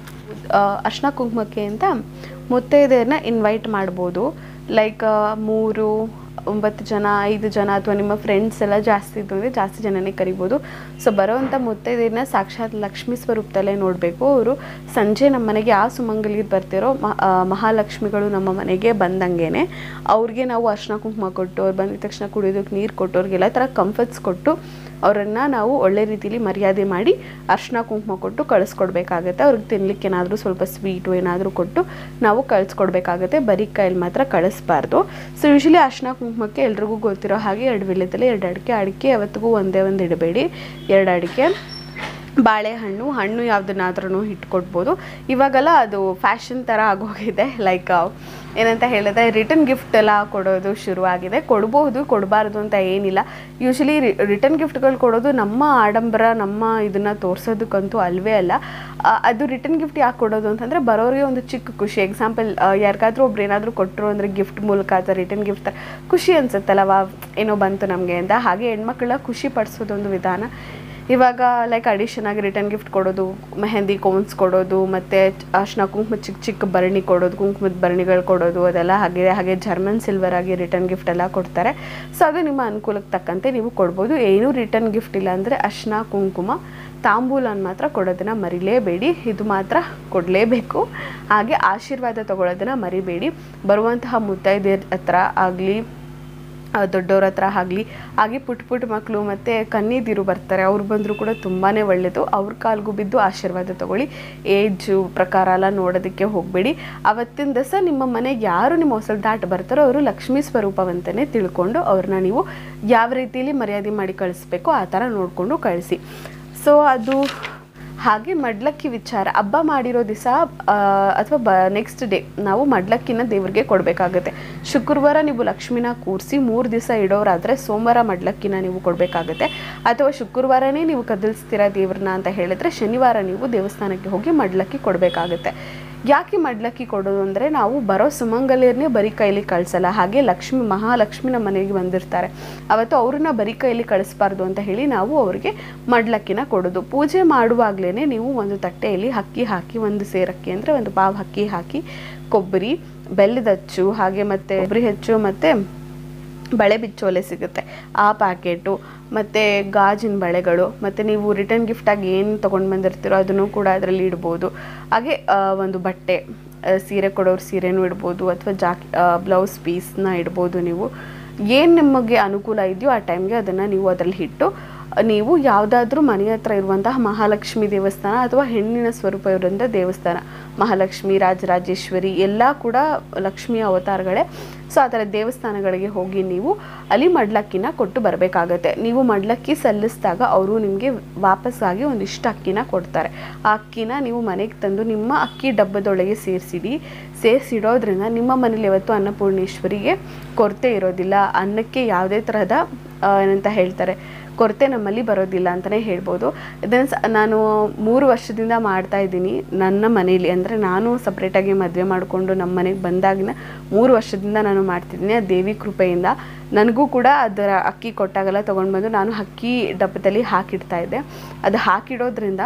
ಅರ್ಶಿನ ಕುಂಕುಮಕ್ಕೆ ಅಂತ ಮುತ್ತೈದೆಯರನ್ನ ಇನ್ವೈಟ್ ಮಾಡ್ಬೋದು. ಲೈಕ್ 3, 9 ಜನ, 5 ಜನ ಅಥವಾ ನಿಮ್ಮ ಫ್ರೆಂಡ್ಸ್ ಎಲ್ಲ ಜಾಸ್ತಿ ಇದ್ದು ಅಂದರೆ ಜಾಸ್ತಿ ಜನನೇ ಕರಿಬೋದು. ಸೊ ಬರೋವಂಥ ಮುತ್ತೈದೆಯರನ್ನ ಸಾಕ್ಷಾತ್ ಲಕ್ಷ್ಮೀ ಸ್ವರೂಪದಲ್ಲೇ ನೋಡಬೇಕು. ಅವರು ಸಂಜೆ ನಮ್ಮ ಮನೆಗೆ ಆ ಸುಮಂಗಲಿಗೆ ಬರ್ತಿರೋ ಮಹಾಲಕ್ಷ್ಮಿಗಳು ನಮ್ಮ ಮನೆಗೆ ಬಂದಂಗೆ ಅವ್ರಿಗೆ ನಾವು ಅರ್ಶಿನ ಕುಂಕುಮ ಕೊಟ್ಟು, ಅವ್ರು ಬಂದಿದ ತಕ್ಷಣ ಕುಡಿಯೋದಕ್ಕೆ ನೀರು ಕೊಟ್ಟು, ಅವ್ರಿಗೆಲ್ಲ ಥರ ಕಂಫರ್ಟ್ಸ್ ಕೊಟ್ಟು ಅವರನ್ನು ನಾವು ಒಳ್ಳೆ ರೀತಿಲಿ ಮರ್ಯಾದೆ ಮಾಡಿ ಅರ್ಶಿನ ಕುಂಕುಮ ಕೊಟ್ಟು ಕಳಿಸ್ಕೊಡ್ಬೇಕಾಗತ್ತೆ. ಅವ್ರಿಗೆ ತಿನ್ನಲಿಕ್ಕೆ ಏನಾದರೂ ಸ್ವಲ್ಪ ಸ್ವೀಟು ಏನಾದರೂ ಕೊಟ್ಟು ನಾವು ಕಳಿಸ್ಕೊಡ್ಬೇಕಾಗತ್ತೆ. ಬರೀ ಕೈಯಲ್ಲಿ ಮಾತ್ರ ಕಳಿಸ್ಬಾರ್ದು. ಸೊ ಯೂಶ್ವಲಿ ಅರ್ಶಿನ ಕುಂಕುಮಕ್ಕೆ ಎಲ್ರಿಗೂ ಗೊತ್ತಿರೋ ಹಾಗೆ 2 ವೀಳ್ಯದೆಲೆ, 2 ಅಡಿಕೆ. ಅಡಿಕೆ ಯಾವತ್ತಿಗೂ ಒಂದೇ ಒಂದು ಇಡಬೇಡಿ, 2 ಅಡಿಕೆ, ಬಾಳೆಹಣ್ಣು, ಹಣ್ಣು ಯಾವುದನ್ನಾದ್ರೂ ಇಟ್ಕೊಡ್ಬೋದು. ಇವಾಗೆಲ್ಲ ಅದು ಫ್ಯಾಷನ್ ಥರ ಆಗೋಗಿದೆ. ಲೈಕ್ ಏನಂತ ಹೇಳಿದ್ರೆ ರಿಟರ್ನ್ ಗಿಫ್ಟ್ ಎಲ್ಲ ಕೊಡೋದು ಶುರುವಾಗಿದೆ. ಕೊಡ್ಬೋದು, ಕೊಡಬಾರ್ದು ಅಂತ ಏನಿಲ್ಲ. ಯೂಶ್ವಲಿ ರಿಟರ್ನ್ ಗಿಫ್ಟ್ಗಳು ಕೊಡೋದು ನಮ್ಮ ಆಡಂಬರ, ನಮ್ಮ ಇದನ್ನು ತೋರಿಸೋದಕ್ಕಂತೂ ಅಲ್ವೇ ಅಲ್ಲ. ಅದು ರಿಟರ್ನ್ ಗಿಫ್ಟ್ ಯಾಕೆ ಕೊಡೋದು ಅಂತಂದರೆ ಬರೋರಿಗೆ ಒಂದು ಚಿಕ್ಕ ಖುಷಿ. ಎಕ್ಸಾಂಪಲ್ ಯಾರಿಗಾದ್ರೂ ಒಬ್ರು ಏನಾದರೂ ಕೊಟ್ಟರು ಅಂದರೆ ಗಿಫ್ಟ್ ಮೂಲಕ ಅಥವಾ ರಿಟರ್ನ್ ಗಿಫ್ಟ್ ಖುಷಿ ಅನಿಸುತ್ತಲ್ಲವ, ಏನೋ ಬಂತು ನಮಗೆ ಅಂತ. ಹಾಗೆ ಹೆಣ್ಮಕ್ಳನ್ನ ಖುಷಿ ಪಡಿಸೋದೊಂದು ವಿಧಾನ. ಇವಾಗ ಲೈಕ್ ಅಡಿಷನ್ ಆಗಿ ರಿಟರ್ನ್ ಗಿಫ್ಟ್ ಕೊಡೋದು, ಮೆಹಂದಿ ಕೋನ್ಸ್ ಕೊಡೋದು, ಮತ್ತು ಅರ್ಶಿನ ಕುಂಕುಮ ಚಿಕ್ಕ ಚಿಕ್ಕ ಭರಣಿ ಕೊಡೋದು, ಕುಂಕುಮದ ಭರಣಿಗಳು ಕೊಡೋದು ಅದೆಲ್ಲ ಹಾಗೆ ಜರ್ಮನ್ ಸಿಲ್ವರ್ ಆಗಿ ರಿಟರ್ನ್ ಗಿಫ್ಟ್ ಎಲ್ಲ ಕೊಡ್ತಾರೆ. ಸೊ ಅದು ನಿಮ್ಮ ಅನುಕೂಲಕ್ಕೆ ತಕ್ಕಂತೆ ನೀವು ಕೊಡ್ಬೋದು. ಏನೂ ರಿಟರ್ನ್ ಗಿಫ್ಟ್ ಇಲ್ಲ ಅಂದರೆ ಅರ್ಶಿನ ಕುಂಕುಮ ತಾಂಬೂಲನ ಮಾತ್ರ ಕೊಡೋದನ್ನು ಮರಿಲೇಬೇಡಿ. ಇದು ಮಾತ್ರ ಕೊಡಲೇಬೇಕು. ಹಾಗೆ ಆಶೀರ್ವಾದ ತೊಗೊಳೋದನ್ನು ಮರಿಬೇಡಿ. ಬರುವಂತಹ ಮುತ್ತೈದೆಯರ ಹತ್ರ ಆಗಲಿ, ದೊಡ್ಡವ್ರ ಹತ್ರ ಆಗಲಿ, ಹಾಗೆ ಪುಟ್ಟ ಮಕ್ಕಳು ಮತ್ತು ಕನ್ನಿದಿರು ಬರ್ತಾರೆ, ಅವ್ರು ಬಂದರೂ ಕೂಡ ತುಂಬಾ ಒಳ್ಳೆಯದು. ಅವ್ರ ಕಾಲ್ಗೂ ಬಿದ್ದು ಆಶೀರ್ವಾದ ತೊಗೊಳ್ಳಿ. ಏಜು ಪ್ರಕಾರ ಎಲ್ಲ ನೋಡೋದಕ್ಕೆ ಹೋಗಬೇಡಿ. ಅವತ್ತಿನ ದಿವಸ ನಿಮ್ಮ ಮನೆಗೆ ಯಾರು ನಿಮ್ಮ ಹೊಸಲು ದಾಟಿ ಬರ್ತಾರೋ ಅವರು ಲಕ್ಷ್ಮೀ ಸ್ವರೂಪವಂತನೇ ತಿಳ್ಕೊಂಡು ಅವ್ರನ್ನ ನೀವು ಯಾವ ರೀತಿಯಲ್ಲಿ ಮರ್ಯಾದೆ ಮಾಡಿ ಕಳಿಸ್ಬೇಕು ಆ ಥರ ನೋಡಿಕೊಂಡು ಕಳಿಸಿ. ಸೊ ಅದು ಹಾಗೆ ಮಡ್ಲಕ್ಕಿ ವಿಚಾರ, ಹಬ್ಬ ಮಾಡಿರೋ ದಿವಸ ಅಥವಾ ನೆಕ್ಸ್ಟ್ ಡೇ ನಾವು ಮಡ್ಲಕ್ಕಿನ ದೇವ್ರಿಗೆ ಕೊಡಬೇಕಾಗುತ್ತೆ. ಶುಕ್ರವಾರ ನೀವು ಲಕ್ಷ್ಮಿನ ಕೂರಿಸಿ 3 ದಿವಸ ಇಡೋರಾದರೆ ಸೋಮವಾರ ಮಡ್ಲಕ್ಕಿನ ನೀವು ಕೊಡಬೇಕಾಗುತ್ತೆ. ಅಥವಾ ಶುಕ್ರವಾರನೇ ನೀವು ಕದಲಿಸ್ತೀರಾ ದೇವ್ರನ್ನ ಅಂತ ಹೇಳಿದ್ರೆ ಶನಿವಾರ ನೀವು ದೇವಸ್ಥಾನಕ್ಕೆ ಹೋಗಿ ಮಡ್ಲಕ್ಕಿ ಕೊಡಬೇಕಾಗುತ್ತೆ. ಯಾಕೆ ಮಡ್ಲಕ್ಕಿ ಕೊಡೋದು ಅಂದರೆ ನಾವು ಬರೋ ಸುಮಂಗಲಿಯರನ್ನೇ ಬರೀ ಕೈಲಿ ಕಳಿಸಲ್ಲ. ಹಾಗೆ ಮಹಾಲಕ್ಷ್ಮಿ ನಮ್ಮ ಮನೆಗೆ ಬಂದಿರ್ತಾರೆ, ಅವತ್ತು ಅವ್ರನ್ನ ಬರೀ ಕೈಲಿ ಕಳಿಸ್ಬಾರ್ದು ಅಂತ ಹೇಳಿ ನಾವು ಅವ್ರಿಗೆ ಮಡ್ಲಕ್ಕಿನ ಕೊಡೋದು. ಪೂಜೆ ಮಾಡುವಾಗಲೇ ನೀವು ಒಂದು ತಟ್ಟೆಯಲ್ಲಿ ಅಕ್ಕಿ ಹಾಕಿ, 1 ಸೇರು ಅಕ್ಕಿ ಅಂದರೆ 1 ಪಾವ್ ಅಕ್ಕಿ ಹಾಕಿ, ಕೊಬ್ಬರಿ, ಬೆಲ್ಲದ ಅಚ್ಚು, ಹಾಗೆ ಮತ್ತು ಕೊಬ್ಬರಿ ಹೆಚ್ಚು ಮತ್ತು ಬಳೆ ಬಿಚ್ಚೋಲೆ ಸಿಗುತ್ತೆ ಆ ಪ್ಯಾಕೆಟು, ಮತ್ತು ಗಾಜಿನ ಬಳೆಗಳು, ಮತ್ತು ನೀವು ರಿಟರ್ನ್ ಗಿಫ್ಟಾಗಿ ಏನು ತೊಗೊಂಡು ಬಂದಿರ್ತೀರೋ ಅದನ್ನು ಕೂಡ ಅದರಲ್ಲಿ ಇಡ್ಬೋದು. ಹಾಗೆ ಒಂದು ಬಟ್ಟೆ, ಸೀರೆ ಕೊಡೋರು ಸೀರೆನೂ ಇಡ್ಬೋದು, ಅಥವಾ ಬ್ಲೌಸ್ ಪೀಸ್ನ ಇಡ್ಬೋದು. ನೀವು ಏನು ನಿಮಗೆ ಅನುಕೂಲ ಇದೆಯೋ ಆ ಟೈಮ್ಗೆ ಅದನ್ನು ನೀವು ಅದರಲ್ಲಿ ಇಟ್ಟು ನೀವು ಯಾವುದಾದ್ರೂ ಮನೆ ಹತ್ರ ಇರುವಂತಹ ಮಹಾಲಕ್ಷ್ಮಿ ದೇವಸ್ಥಾನ ಅಥವಾ ಹೆಣ್ಣಿನ ಸ್ವರೂಪ ಇರುವಂಥ ದೇವಸ್ಥಾನ, ಮಹಾಲಕ್ಷ್ಮಿ, ರಾಜರಾಜೇಶ್ವರಿ ಎಲ್ಲ ಕೂಡ ಲಕ್ಷ್ಮಿಯ ಅವತಾರಗಳೇ. ಸೊ ಆ ಥರ ದೇವಸ್ಥಾನಗಳಿಗೆ ಹೋಗಿ ನೀವು ಅಲ್ಲಿ ಮಡ್ಲಕ್ಕಿನ ಕೊಟ್ಟು ಬರಬೇಕಾಗತ್ತೆ. ನೀವು ಮಡ್ಲಕ್ಕಿ ಸಲ್ಲಿಸಿದಾಗ ಅವರು ನಿಮಗೆ ವಾಪಸ್ಸಾಗಿ ಒಂದಿಷ್ಟು ಅಕ್ಕಿನ ಕೊಡ್ತಾರೆ. ಆ ಅಕ್ಕಿನ ನೀವು ಮನೆಗೆ ತಂದು ನಿಮ್ಮ ಅಕ್ಕಿ ಡಬ್ಬದೊಳಗೆ ಸೇರಿಸಿಡೋದ್ರಿಂದ ನಿಮ್ಮ ಮನೇಲಿ ಯಾವತ್ತೂ ಅನ್ನಪೂರ್ಣೇಶ್ವರಿಗೆ ಕೊರತೆ ಇರೋದಿಲ್ಲ. ಅನ್ನಕ್ಕೆ ಯಾವುದೇ ಥರದ ಏನಂತ ಹೇಳ್ತಾರೆ ಕೊರತೆ ನಮ್ಮಲ್ಲಿ ಬರೋದಿಲ್ಲ ಅಂತಲೇ ಹೇಳ್ಬೋದು. ಇದನ್ನು ನಾನು 3 ವರ್ಷದಿಂದ ಮಾಡ್ತಾಯಿದ್ದೀನಿ ನನ್ನ ಮನೇಲಿ. ಅಂದರೆ ನಾನು ಸಪ್ರೇಟಾಗಿ ಮದುವೆ ಮಾಡಿಕೊಂಡು ನಮ್ಮ ಮನೆಗೆ ಬಂದಾಗಿನ 3 ವರ್ಷದಿಂದ ನಾನು ಮಾಡ್ತಿದ್ದೀನಿ. ಆ ದೇವಿ ಕೃಪೆಯಿಂದ ನನಗೂ ಕೂಡ ಅದರ ಅಕ್ಕಿ ಕೊಟ್ಟಾಗೆಲ್ಲ ತೊಗೊಂಡು ಬಂದು ನಾನು ಅಕ್ಕಿ ಡಬ್ಬದಲ್ಲಿ ಹಾಕಿಡ್ತಾಯಿದ್ದೆ. ಅದು ಹಾಕಿಡೋದ್ರಿಂದ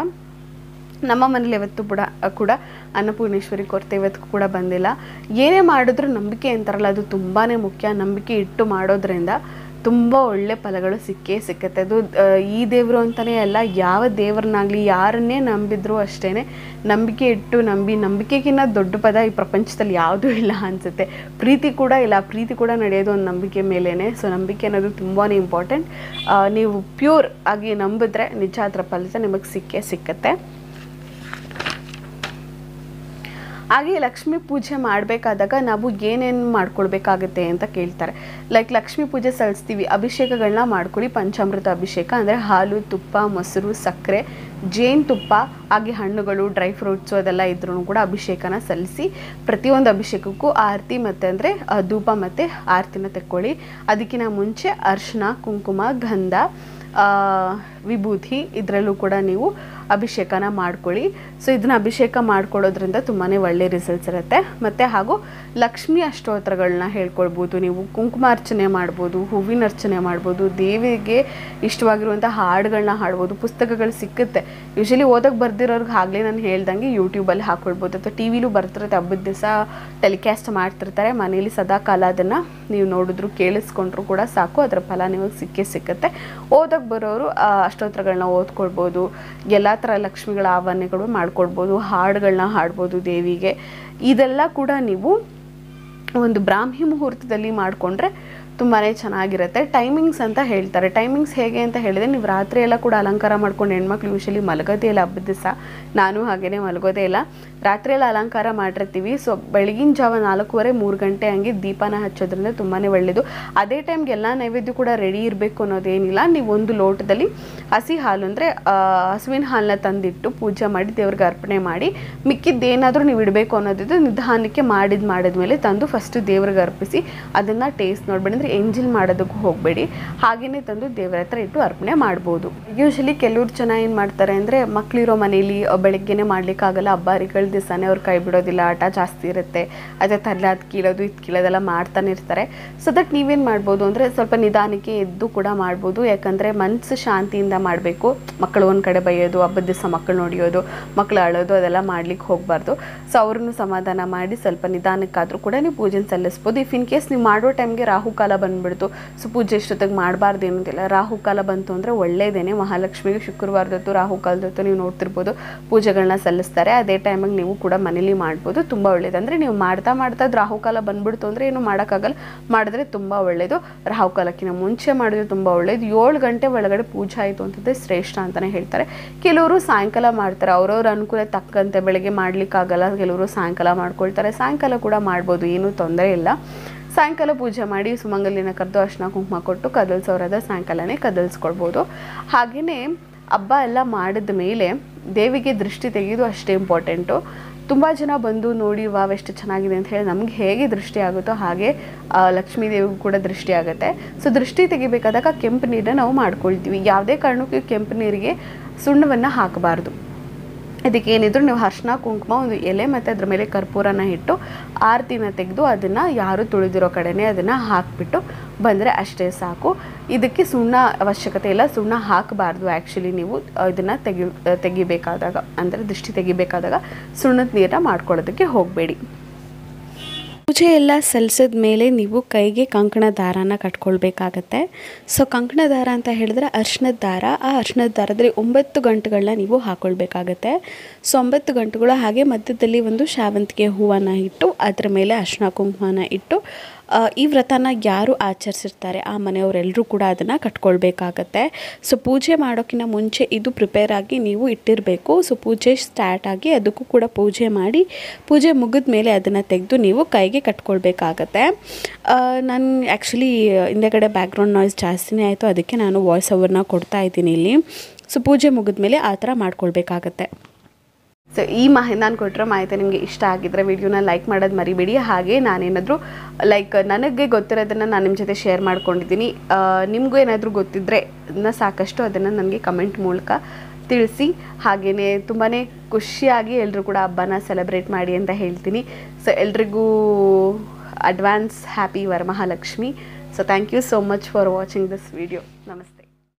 ನಮ್ಮ ಮನೇಲಿ ಯಾವತ್ತೂ ಕೂಡ ಅನ್ನಪೂರ್ಣೇಶ್ವರಿ ಕೊರತೆ ಇವತ್ತು ಕೂಡ ಬಂದಿಲ್ಲ. ಏನೇ ಮಾಡಿದ್ರೂ ನಂಬಿಕೆ ಅಂತಾರಲ್ಲ, ಅದು ತುಂಬಾ ಮುಖ್ಯ. ನಂಬಿಕೆ ಇಟ್ಟು ಮಾಡೋದ್ರಿಂದ ತುಂಬ ಒಳ್ಳೆ ಫಲಗಳು ಸಿಕ್ಕುತ್ತೆ. ಅದು ಈ ದೇವರು ಅಂತಲೇ ಅಲ್ಲ, ಯಾವ ದೇವ್ರನ್ನಾಗಲಿ ಯಾರನ್ನೇ ನಂಬಿದ್ರು ಅಷ್ಟೇ, ನಂಬಿಕೆ ಇಟ್ಟು ನಂಬಿಕೆಗಿನ್ನ ದೊಡ್ಡ ಪದ ಈ ಪ್ರಪಂಚದಲ್ಲಿ ಯಾವುದೂ ಇಲ್ಲ ಅನಿಸುತ್ತೆ. ಪ್ರೀತಿ ಕೂಡ ಇಲ್ಲ, ಪ್ರೀತಿ ಕೂಡ ನಡೆಯೋದು ಒಂದು ನಂಬಿಕೆ ಮೇಲೇ. ಸೊ ನಂಬಿಕೆ ಅನ್ನೋದು ತುಂಬಾ ಇಂಪಾರ್ಟೆಂಟ್. ನೀವು ಪ್ಯೂರ್ ಆಗಿ ನಂಬಿದ್ರೆ ನಿಜ ಅದರ ಫಲಿತ ನಿಮಗೆ ಸಿಕ್ಕುತ್ತೆ. ಹಾಗೆ ಲಕ್ಷ್ಮೀ ಪೂಜೆ ಮಾಡಬೇಕಾದಾಗ ನಾವು ಏನೇನು ಮಾಡ್ಕೊಳ್ಬೇಕಾಗುತ್ತೆ ಅಂತ ಕೇಳ್ತಾರೆ. ಲೈಕ್ ಲಕ್ಷ್ಮೀ ಪೂಜೆ ಸಲ್ಲಿಸ್ತೀವಿ, ಅಭಿಷೇಕಗಳನ್ನ ಮಾಡ್ಕೊಳ್ಳಿ. ಪಂಚಾಮೃತ ಅಭಿಷೇಕ ಅಂದರೆ ಹಾಲು, ತುಪ್ಪ, ಮೊಸರು, ಸಕ್ಕರೆ, ಜೇನುತುಪ್ಪ, ಹಾಗೆ ಹಣ್ಣುಗಳು, ಡ್ರೈ ಫ್ರೂಟ್ಸು ಅದೆಲ್ಲ ಇದ್ರೂ ಕೂಡ ಅಭಿಷೇಕನ ಸಲ್ಲಿಸಿ ಪ್ರತಿಯೊಂದು ಅಭಿಷೇಕಕ್ಕೂ ಆರತಿ ಮತ್ತು ಅಂದರೆ ಧೂಪ ಮತ್ತು ಆರತಿನ ತೆಕ್ಕೊಳ್ಳಿ. ಅದಕ್ಕಿಂತ ಮುಂಚೆ ಅರಿಶಿನ, ಕುಂಕುಮ, ಗಂಧ, ವಿಭೂತಿ ಇದರಲ್ಲೂ ಕೂಡ ನೀವು ಅಭಿಷೇಕನ ಮಾಡ್ಕೊಳ್ಳಿ. ಸೊ ಇದನ್ನ ಅಭಿಷೇಕ ಮಾಡ್ಕೊಳ್ಳೋದ್ರಿಂದ ತುಂಬಾ ಒಳ್ಳೆ ರಿಸಲ್ಟ್ಸ್ ಇರುತ್ತೆ. ಮತ್ತು ಹಾಗೂ ಲಕ್ಷ್ಮೀ ಅಷ್ಟೋತ್ತರಗಳನ್ನ ಹೇಳ್ಕೊಳ್ಬೋದು, ನೀವು ಕುಂಕುಮಾರ್ಚನೆ ಮಾಡ್ಬೋದು, ಹೂವಿನ ಅರ್ಚನೆ ಮಾಡ್ಬೋದು, ದೇವಿಗೆ ಇಷ್ಟವಾಗಿರುವಂಥ ಹಾಡುಗಳನ್ನ ಹಾಡ್ಬೋದು. ಪುಸ್ತಕಗಳು ಸಿಕ್ಕುತ್ತೆ, ಯೂಶಲಿ ಓದಕ್ಕೆ ಬರ್ದಿರೋರ್ಗೆ ಆಗಲೇ ನಾನು ಹೇಳ್ದಂಗೆ ಯೂಟ್ಯೂಬಲ್ಲಿ ಹಾಕ್ಕೊಳ್ಬೋದು ಅಥವಾ ಟಿ ವಿಲೂ ಬರ್ತಿರುತ್ತೆ. ಹಬ್ಬದ ದಿವಸ ಟೆಲಿಕಾಸ್ಟ್ ಮಾಡ್ತಿರ್ತಾರೆ, ಮನೇಲಿ ಸದಾಕಾಲ ಅದನ್ನು ನೀವು ನೋಡಿದ್ರು ಕೇಳಿಸ್ಕೊಂಡ್ರು ಕೂಡ ಸಾಕು, ಅದರ ಫಲ ನಿಮಗೆ ಸಿಕ್ಕುತ್ತೆ. ಓದಕ್ಕೆ ಬರೋರು ಅಷ್ಟೋತ್ತರಗಳನ್ನ ಓದ್ಕೊಳ್ಬೋದು, ಎಲ್ಲ ಥರ ಲಕ್ಷ್ಮಿಗಳ ಆವಾಹನೆಗಳು ಮಾಡ್ಕೊಳ್ಬೋದು, ಹಾಡುಗಳನ್ನ ಹಾಡ್ಬೋದು ದೇವಿಗೆ. ಇದೆಲ್ಲ ಕೂಡ ನೀವು ಒಂದು ಬ್ರಾಹ್ಮಿ ಮುಹೂರ್ತದಲ್ಲಿ ಮಾಡಿಕೊಂಡ್ರೆ ತುಂಬಾ ಚೆನ್ನಾಗಿರುತ್ತೆ. ಟೈಮಿಂಗ್ಸ್ ಅಂತ ಹೇಳ್ತಾರೆ. ಟೈಮಿಂಗ್ಸ್ ಹೇಗೆ ಅಂತ ಹೇಳಿದರೆ, ನೀವು ರಾತ್ರಿ ಎಲ್ಲ ಕೂಡ ಅಲಂಕಾರ ಮಾಡ್ಕೊಂಡು ಹೆಣ್ಮಕ್ಳು ಯೂಶಲಿ ಮಲಗೋದೇ ಇಲ್ಲ ಹಬ್ಬದ ದಿವಸ, ನಾನು ಹಾಗೇ ಮಲಗೋದೇ ಇಲ್ಲ, ರಾತ್ರಿ ಎಲ್ಲ ಅಲಂಕಾರ ಮಾಡಿರ್ತೀವಿ. ಸೊ ಬೆಳಗಿನ ಜಾವ 4:15 3 ಗಂಟೆ ಹಂಗೆ ದೀಪನ ಹಚ್ಚೋದ್ರಿಂದ ತುಂಬಾ ಒಳ್ಳೆಯದು. ಅದೇ ಟೈಮ್ಗೆ ಎಲ್ಲ ನೈವೇದ್ಯ ಕೂಡ ರೆಡಿ ಇರಬೇಕು ಅನ್ನೋದೇನಿಲ್ಲ. ನೀವು ಒಂದು ಲೋಟದಲ್ಲಿ ಹಸಿ ಹಾಲು ಅಂದರೆ ಹಸುವಿನ ಹಾಲನ್ನ ತಂದಿಟ್ಟು ಪೂಜೆ ಮಾಡಿ ದೇವ್ರಿಗೆ ಅರ್ಪಣೆ ಮಾಡಿ, ಮಿಕ್ಕಿದ್ದೇನಾದರೂ ನೀವು ಇಡಬೇಕು ಅನ್ನೋದಿದ್ದು ನಿಧಾನಕ್ಕೆ ಮಾಡಿದ್ಮೇಲೆ ತಂದು ಫಸ್ಟು ದೇವ್ರಿಗೆ ಅರ್ಪಿಸಿ ಅದನ್ನು ಟೇಸ್ಟ್ ನೋಡ್ಬೇಡಿ, ಅಂದರೆ ಎಂಜಿಲ್ ಮಾಡೋದಕ್ಕೂ ಹೋಗಬೇಡಿ, ಹಾಗೆಯೇ ತಂದು ದೇವರ ಹತ್ರ ಇಟ್ಟು ಅರ್ಪಣೆ ಮಾಡ್ಬೋದು. ಯೂಶಲಿ ಕೆಲವ್ರು ಜನ ಏನು ಮಾಡ್ತಾರೆ ಅಂದರೆ, ಮಕ್ಕಳಿರೋ ಮನೇಲಿ ಬೆಳಗ್ಗೆನೇ ಮಾಡಲಿಕ್ಕಾಗಲ್ಲ, ಹಬ್ಬಾರಿಗಳ ದಿವಸನೇ ಅವ್ರು ಕೈ ಬಿಡೋದಿಲ್ಲ, ಆಟ ಜಾಸ್ತಿ ಇರುತ್ತೆ, ಅದೇ ತರಲೆ ಅದು ಕೀಳೋದು ಇದು ಕೀಳೋದೆಲ್ಲ ಮಾಡ್ತಾನೆ ಇರ್ತಾರೆ. ಸೊ ದಟ್ ನೀವೇನು ಮಾಡ್ಬೋದು ಅಂದರೆ ಸ್ವಲ್ಪ ನಿಧಾನಕ್ಕೆ ಎದ್ದು ಕೂಡ ಮಾಡ್ಬೋದು. ಯಾಕಂದರೆ ಮನಸ್ಸು ಶಾಂತಿಯಿಂದ ಮಾಡಬೇಕು. ಮಕ್ಕಳು ಒಂದು ಕಡೆ ಬೈಯೋದು, ಹಬ್ಬದ ದಿವಸ ಮಕ್ಕಳು ನೋಡಿಯೋದು, ಮಕ್ಕಳು ಅಳೋದು ಅದೆಲ್ಲ ಮಾಡ್ಲಿಕ್ಕೆ ಹೋಗಬಾರ್ದು. ಸೊ ಅವ್ರನ್ನೂ ಸಮಾಧಾನ ಮಾಡಿ ಸ್ವಲ್ಪ ನಿಧಾನಕ್ಕಾದರೂ ಕೂಡ ನೀವು ಪೂಜೆನ ಸಲ್ಲಿಸ್ಬೋದು. ಇಫ್ ಇನ್ ಕೇಸ್ ನೀವು ಮಾಡೋ ಟೈಮ್ಗೆ ರಾಹುಕಾಲ ಬಂದುಬಿಡ್ತು, ಸೊ ಪೂಜೆ ಇಷ್ಟೊತ್ತಿಗೆ ಮಾಡಬಾರ್ದು ಏನಂತಿಲ್ಲ. ರಾಹುಕಾಲ ಬಂತು ಅಂದರೆ ಒಳ್ಳೆಯದೇನೆ. ಮಹಾಲಕ್ಷ್ಮಿಗೆ ಶುಕ್ರವಾರದೊತ್ತು ರಾಹುಕಾಲದೊತ್ತು ನೀವು ನೋಡ್ತಿರ್ಬೋದು ಪೂಜೆಗಳನ್ನ ಸಲ್ಲಿಸ್ತಾರೆ. ಅದೇ ಟೈಮಿಗೆ ನೀವು ಕೂಡ ಮನೇಲಿ ಮಾಡ್ಬೋದು, ತುಂಬ ಒಳ್ಳೇದು. ಅಂದರೆ ನೀವು ಮಾಡ್ತಾ ಅದು ರಾಹುಕಾಲ ಬಂದುಬಿಡ್ತು ಅಂದರೆ ಏನು ಮಾಡೋಕ್ಕಾಗಲ್ಲ, ಮಾಡಿದ್ರೆ ತುಂಬ ಒಳ್ಳೆಯದು. ರಾಹುಕಾಲಕ್ಕಿಂತ ಮುಂಚೆ ಮಾಡಿದ್ರೆ ತುಂಬ ಒಳ್ಳೆಯದು. 7 ಗಂಟೆ ಒಳಗಡೆ ಪೂಜೆ ಆಯಿತು ಅಂತಂದರೆ ಶ್ರೇಷ್ಠ ಅಂತಲೇ ಹೇಳ್ತಾರೆ. ಕೆಲವರು ಸಾಯಂಕಾಲ ಮಾಡ್ತಾರೆ, ಅವ್ರವ್ರ ಅನುಕೂಲ ತಕ್ಕಂತೆ. ಬೆಳಗ್ಗೆ ಮಾಡಲಿಕ್ಕಾಗಲ್ಲ, ಕೆಲವರು ಸಾಯಂಕಾಲ ಮಾಡ್ಕೊಳ್ತಾರೆ, ಸಾಯಂಕಾಲ ಕೂಡ ಮಾಡ್ಬೋದು, ಏನೂ ತೊಂದರೆ ಇಲ್ಲ. ಸಾಯಂಕಾಲ ಪೂಜೆ ಮಾಡಿ ಸುಮಂಗಲಿನ ಕರೆದು ಅರ್ಶಿನ ಕುಂಕುಮ ಕೊಟ್ಟು ಕದಲ್ಸೋರಾದ ಸಾಯಂಕಾಲನೇ ಕದಲ್ಸ್ಕೊಳ್ಬೋದು. ಹಾಗೆಯೇ ಹಬ್ಬ ಎಲ್ಲ ಮಾಡಿದ ಮೇಲೆ ದೇವಿಗೆ ದೃಷ್ಟಿ ತೆಗೆಯೋದು ಅಷ್ಟೇ ಇಂಪಾರ್ಟೆಂಟು. ತುಂಬ ಜನ ಬಂದು ನೋಡಿ ವಾವ್ ಎಷ್ಟು ಚೆನ್ನಾಗಿದೆ ಅಂತ ಹೇಳಿ ನಮ್ಗೆ ಹೇಗೆ ದೃಷ್ಟಿ ಆಗುತ್ತೋ ಹಾಗೆ ಲಕ್ಷ್ಮೀ ದೇವಿಗೂ ಕೂಡ ದೃಷ್ಟಿ ಆಗುತ್ತೆ. ಸೊ ದೃಷ್ಟಿ ತೆಗಿಬೇಕಾದಾಗ ಕೆಂಪು ನೀರನ್ನ ನಾವು ಮಾಡ್ಕೊಳ್ತೀವಿ. ಯಾವುದೇ ಕಾರಣಕ್ಕೂ ಕೆಂಪು ನೀರಿಗೆ ಸುಣ್ಣವನ್ನು ಹಾಕಬಾರ್ದು. ಇದಕ್ಕೇನಿದ್ರು ನೀವು ಅರಿಶಿನ ಕುಂಕುಮ ಒಂದು ಎಲೆ ಮತ್ತು ಅದ್ರ ಮೇಲೆ ಕರ್ಪೂರನ ಇಟ್ಟು ಆರತಿನ ತೆಗೆದು ಅದನ್ನು ಯಾರು ತುಳಿದಿರೋ ಕಡೆನೇ ಅದನ್ನು ಹಾಕಿಬಿಟ್ಟು ಬಂದರೆ ಅಷ್ಟೇ ಸಾಕು. ಇದಕ್ಕೆ ಸುಣ್ಣ ಅವಶ್ಯಕತೆ ಇಲ್ಲ, ಸುಣ್ಣ ಹಾಕಬಾರ್ದು. ಆ್ಯಕ್ಚುಲಿ ನೀವು ಇದನ್ನು ತೆಗಿಬೇಕಾದಾಗ ಅಂದರೆ ದೃಷ್ಟಿ ತೆಗಿಬೇಕಾದಾಗ ಸುಣ್ಣದ ನೀರನ್ನ ಮಾಡ್ಕೊಳ್ಳೋದಕ್ಕೆ ಹೋಗಬೇಡಿ. ಪೂಜೆ ಎಲ್ಲ ಸಲ್ಲಿಸಿದ ಮೇಲೆ ನೀವು ಕೈಗೆ ಕಂಕಣ ದಾರಾನ ಕಟ್ಕೊಳ್ಬೇಕಾಗತ್ತೆ. ಸೊ ಕಂಕಣ ದಾರ ಅಂತ ಹೇಳಿದ್ರೆ ಅರಿಶಿನದ ದಾರ. ಆ ಅರಿಶಿನದ ದಾರದಲ್ಲಿ 9 ಗಂಟುಗಳನ್ನ ನೀವು ಹಾಕ್ಕೊಳ್ಬೇಕಾಗತ್ತೆ. ಸೊ 9 ಗಂಟುಗಳು ಹಾಗೆ ಮಧ್ಯದಲ್ಲಿ ಒಂದು ಶಾವಂತಿಗೆ ಹೂವನ್ನು ಇಟ್ಟು ಅದರ ಮೇಲೆ ಅರಿಶಿನ ಕುಂಕುಮನ ಇಟ್ಟು ಈ ವ್ರತನ ಯಾರು ಆಚರಿಸಿರ್ತಾರೆ ಆ ಮನೆಯವರೆಲ್ಲರೂ ಕೂಡ ಅದನ್ನು ಕಟ್ಕೊಳ್ಬೇಕಾಗತ್ತೆ. ಸೊ ಪೂಜೆ ಮಾಡೋಕ್ಕಿಂತ ಮುಂಚೆ ಇದು ಪ್ರಿಪೇರ್ ಆಗಿ ನೀವು ಇಟ್ಟಿರಬೇಕು. ಸೊ ಪೂಜೆ ಸ್ಟಾರ್ಟ್ ಆಗಿ ಅದಕ್ಕೂ ಕೂಡ ಪೂಜೆ ಮಾಡಿ ಪೂಜೆ ಮುಗಿದ ಮೇಲೆ ಅದನ್ನು ತೆಗೆದು ನೀವು ಕೈಗೆ ಕಟ್ಕೊಳ್ಬೇಕಾಗತ್ತೆ. ನಾನು ಆ್ಯಕ್ಚುಲಿ ಹಿಂದೆಗಡೆ ಬ್ಯಾಕ್ಗ್ರೌಂಡ್ ನಾಯ್ಸ್ ಜಾಸ್ತಿನೇ ಆಯಿತು, ಅದಕ್ಕೆ ನಾನು ವಾಯ್ಸ್ ಓವರ್ನ ಕೊಡ್ತಾ ಇದ್ದೀನಿ ಇಲ್ಲಿ. ಸೊ ಪೂಜೆ ಮುಗಿದ ಮೇಲೆ ಆ ಥರ ಮಾಡ್ಕೊಳ್ಬೇಕಾಗತ್ತೆ. ಸೊ ಈ ನಾನು ಕೊಟ್ಟಿರೋ ಮಾಹಿತಿ ನಿಮಗೆ ಇಷ್ಟ ಆಗಿದ್ದರೆ ವಿಡಿಯೋನ ಲೈಕ್ ಮಾಡೋದು ಮರಿಬೇಡಿ. ಹಾಗೆ ನಾನೇನಾದರೂ ಲೈಕ್ ನನಗೆ ಗೊತ್ತಿರೋದನ್ನು ನಾನು ನಿಮ್ಮ ಜೊತೆ ಶೇರ್ ಮಾಡ್ಕೊಂಡಿದ್ದೀನಿ. ನಿಮಗೂ ಏನಾದರೂ ಗೊತ್ತಿದ್ದರೆ ಅದನ್ನು ಸಾಕಷ್ಟು ಅದನ್ನು ನನಗೆ ಕಮೆಂಟ್ ಮೂಲಕ ತಿಳಿಸಿ. ಹಾಗೆಯೇ ತುಂಬಾ ಖುಷಿಯಾಗಿ ಎಲ್ಲರೂ ಕೂಡ ಹಬ್ಬನ ಸೆಲೆಬ್ರೇಟ್ ಮಾಡಿ ಅಂತ ಹೇಳ್ತೀನಿ. ಸೊ ಎಲ್ರಿಗೂ advance happy Varamahalakshmi. So thank you so much for watching this video. ನಮಸ್ತೆ.